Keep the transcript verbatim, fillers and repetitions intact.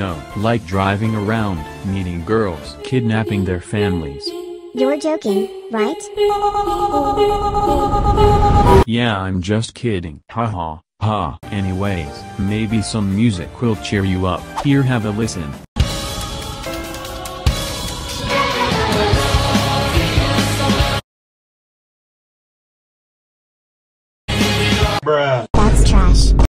know, like driving around, meeting girls, kidnapping their families. You're joking, right? Yeah, I'm just kidding. Haha, ha. Anyways, maybe some music will cheer you up. Here, have a listen. Bruh.